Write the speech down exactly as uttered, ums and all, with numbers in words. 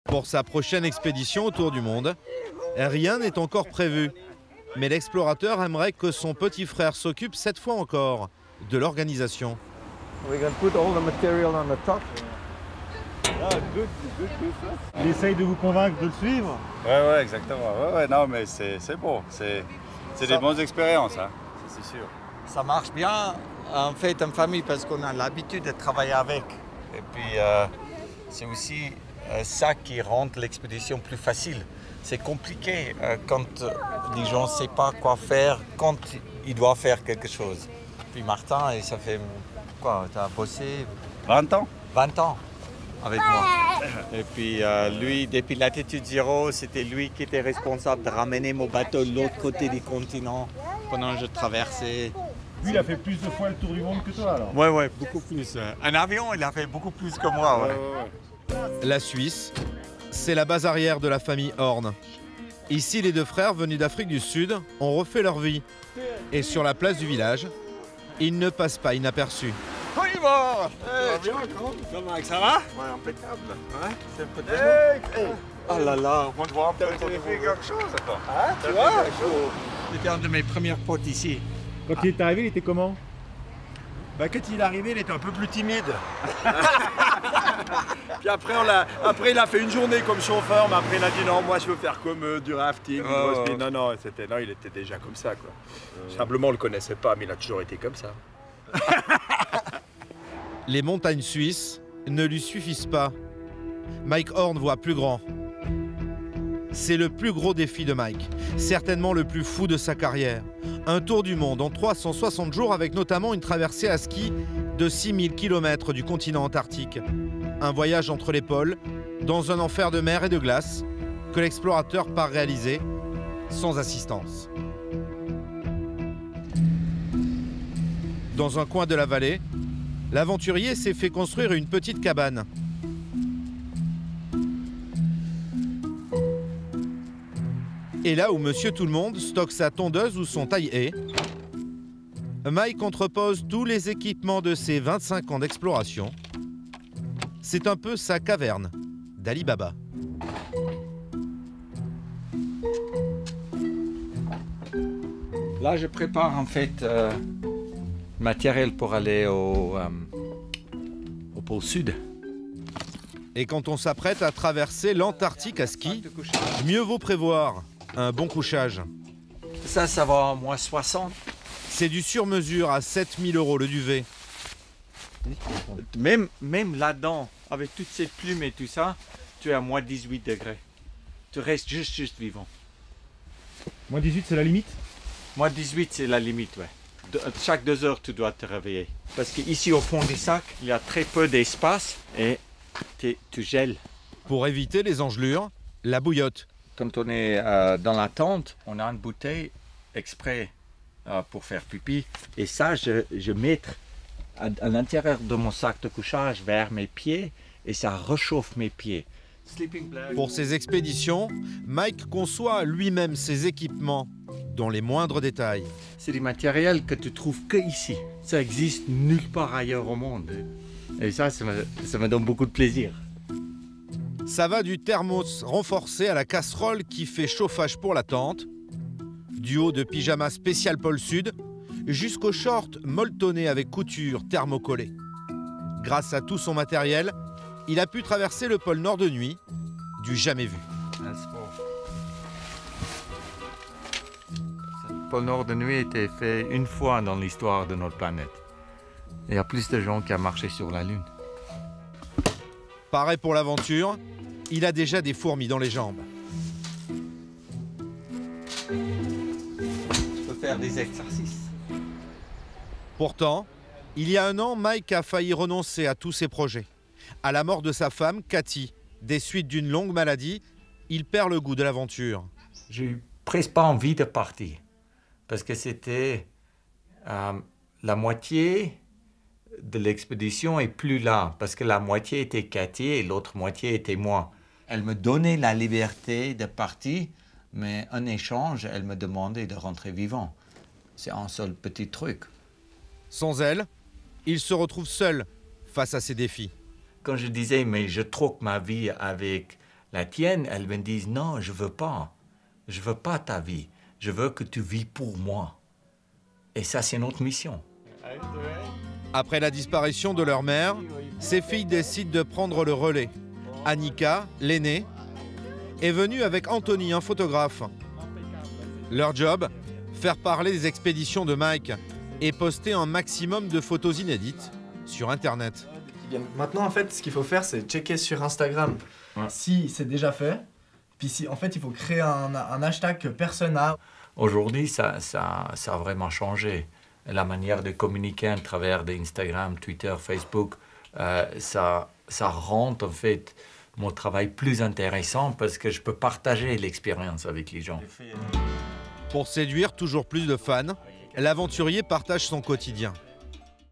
Pour sa prochaine expédition autour du monde, rien n'est encore prévu. Mais l'explorateur aimerait que son petit frère s'occupe cette fois encore de l'organisation. Il essaye de vous convaincre de le suivre? Ouais, ouais, exactement. Ouais, ouais, non, mais c'est bon. C'est des bonnes expériences, hein. C'est sûr. Ça marche bien, en fait, en famille, parce qu'on a l'habitude de travailler avec. Et puis, euh, c'est aussi euh, ça qui rend l'expédition plus facile. C'est compliqué euh, quand euh, les gens ne savent pas quoi faire, quand ils doivent faire quelque chose. Puis Martin, et ça fait quoi? Tu as bossé vingt ans. vingt ans avec moi. Et puis euh, lui, depuis Latitude Zéro, c'était lui qui était responsable de ramener mon bateau de l'autre côté du continent pendant que je traversais. Lui, il a fait plus de fois le tour du monde que toi, alors? Ouais, ouais, beaucoup plus. Un avion, il a fait beaucoup plus que moi, ouais. Ouais, ouais, ouais. La Suisse, c'est la base arrière de la famille Horn. Ici, les deux frères venus d'Afrique du Sud ont refait leur vie. Et sur la place du village, ils ne passent pas inaperçus. Oh, il va! Hey, comment ça va? Ouais, impeccable. Ouais, c'est peut-être. Hey, hey. Oh là là, on te voit un peu. Tu fait quelque chose, attends. Hein, tu vois? C'était un de mes premières potes ici. Quand il est arrivé, il était comment? Bah, quand il est arrivé, il était un peu plus timide. Puis après, on a, après, il a fait une journée comme chauffeur, mais après, il a dit non, moi, je veux faire comme euh, du rafting. Oh, oh. Non, non, c'était, non, il était déjà comme ça, quoi. Euh... Simplement, on le connaissait pas, mais il a toujours été comme ça. Les montagnes suisses ne lui suffisent pas. Mike Horn voit plus grand. C'est le plus gros défi de Mike, certainement le plus fou de sa carrière. Un tour du monde en trois cent soixante jours avec notamment une traversée à ski de six mille kilomètres du continent antarctique. Un voyage entre les pôles, dans un enfer de mer et de glace, que l'explorateur part réaliser sans assistance. Dans un coin de la vallée, l'aventurier s'est fait construire une petite cabane. Et là où Monsieur Tout-le-Monde stocke sa tondeuse ou son taille-haie, Mike entrepose tous les équipements de ses vingt-cinq ans d'exploration. C'est un peu sa caverne d'Ali Baba. Là, je prépare en fait euh, le matériel pour aller au, euh, au pôle sud. Et quand on s'apprête à traverser l'Antarctique à ski, mieux vaut prévoir un bon couchage. Ça, ça va en moins soixante. C'est du sur-mesure à sept mille euros le duvet. Même, même là-dedans, avec toutes ces plumes et tout ça, tu es à moins dix-huit degrés. Tu restes juste, juste vivant. Moins dix-huit, c'est la limite? Moins dix-huit, c'est la limite, ouais. De, chaque deux heures, tu dois te réveiller. Parce qu'ici, au fond du sac, il y a très peu d'espace et tu gèles. Pour éviter les engelures, la bouillotte. Quand on est euh, dans la tente, on a une bouteille exprès euh, pour faire pipi. Et ça, je, je mets à, à l'intérieur de mon sac de couchage vers mes pieds et ça réchauffe mes pieds. Pour ces expéditions, Mike conçoit lui-même ses équipements dans les moindres détails. C'est du matériel que tu trouves que ici. Ça existe nulle part ailleurs au monde. Et ça, ça me, ça me donne beaucoup de plaisir. Ça va du thermos renforcé à la casserole qui fait chauffage pour la tente, du haut de pyjama spécial pôle sud, jusqu'aux shorts molletonnés avec couture thermocollée. Grâce à tout son matériel, il a pu traverser le pôle Nord de nuit, du jamais vu. Le pôle Nord de nuit a été fait une fois dans l'histoire de notre planète. Il y a plus de gens qui ont marché sur la Lune. Pareil pour l'aventure, il a déjà des fourmis dans les jambes. Je peux faire des exercices. Pourtant, il y a un an, Mike a failli renoncer à tous ses projets. À la mort de sa femme, Cathy, des suites d'une longue maladie, il perd le goût de l'aventure. J'ai eu presque pas envie de partir, parce que c'était euh, la moitié de l'expédition est plus là, parce que la moitié était Cathy et l'autre moitié était moi. Elle me donnait la liberté de partir, mais en échange, elle me demandait de rentrer vivant. C'est un seul petit truc. Sans elle, il se retrouve seul face à ses défis. Quand je disais, mais je troque ma vie avec La tienne, elle me dit, non, je veux pas. Je veux pas ta vie. Je veux que tu vis pour moi. Et ça, c'est notre mission. Après la disparition de leur mère, ces filles décident de prendre le relais. Annika, l'aînée, est venue avec Anthony, un photographe. Leur job, faire parler des expéditions de Mike et poster un maximum de photos inédites sur Internet. Maintenant, en fait, ce qu'il faut faire, c'est checker sur Instagram ouais. si c'est déjà fait. Puis si, en fait, il faut créer un, un hashtag que personne n'a. Aujourd'hui, ça, ça, ça a vraiment changé. La manière de communiquer à travers Instagram, Twitter, Facebook, euh, ça, ça rend en fait mon travail plus intéressant parce que je peux partager l'expérience avec les gens. Pour séduire toujours plus de fans, l'aventurier partage son quotidien.